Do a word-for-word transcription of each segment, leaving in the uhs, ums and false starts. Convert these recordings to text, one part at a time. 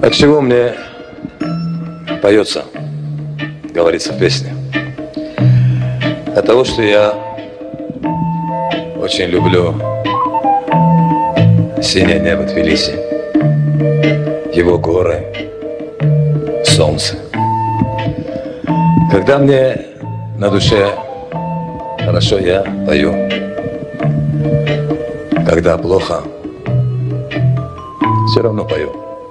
От чего мне поется, говорится в песне? От того, что я очень люблю синее небо Тбилиси, его горы, солнце. Когда мне на душе хорошо, я пою. Когда плохо, все равно пою.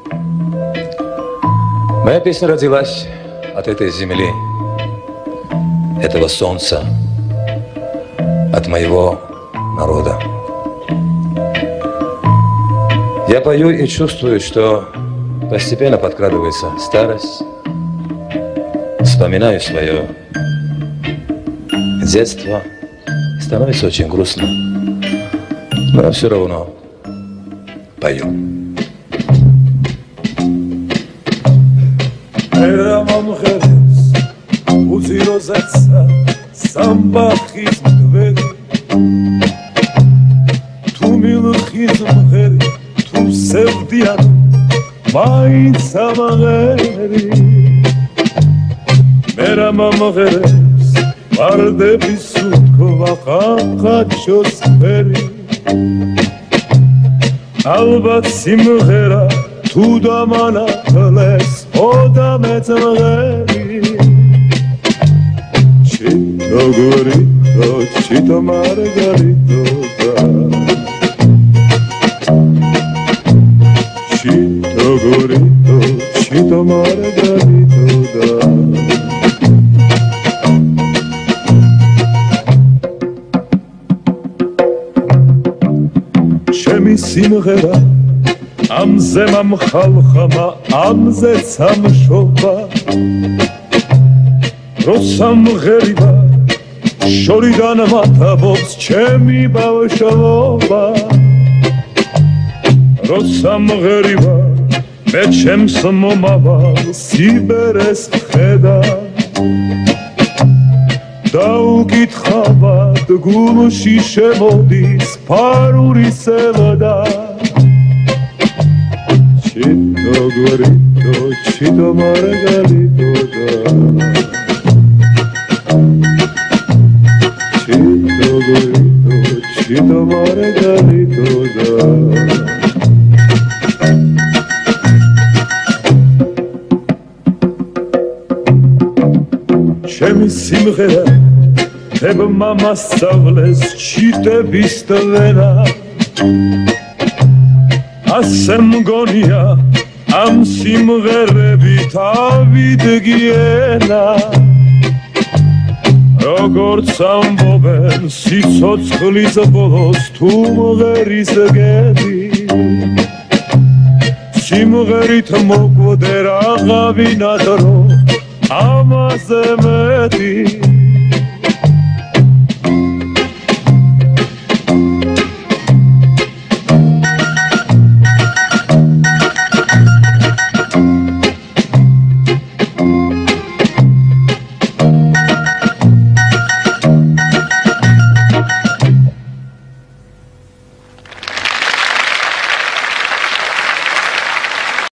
Моя песня родилась от этой земли, этого солнца, от моего народа. Я пою и чувствую, что постепенно подкрадывается старость. Вспоминаю свое детство. Становится очень грустно, но я все равно пою. Vardebis sukvaqaqat shosferi Albat simghera tu damanaqles odametsmgheri Chito gorito, chito margarito da Chito gorito, chito margarito da სიმღერა ამზე მომხალხმა ამზეც ამშობა როცა მღერიბა შორიდან მათაბობს ჩემი ბავშვობა როცა მღერიბა მე ჩემს მომავალ სიბერეს ხედა დაუკითხავად გულში შემოდის ფარული სევდა ჩიტო გორიტო ჩიტო მარგალიტო და ჩიტო გორიტო ჩიტო მარგალიტო და ჩემი სიმღერა ებმა მასწავლეს ჩიტების ტვენა ასე მგონია ამ სიმღერებით ავიდგიენა როგორც ამბობენ სიცოცხლის ბოლოს თუ მღერის გედი სიმღერით მოგვდე რაღაცა დრო ამაზე მეტი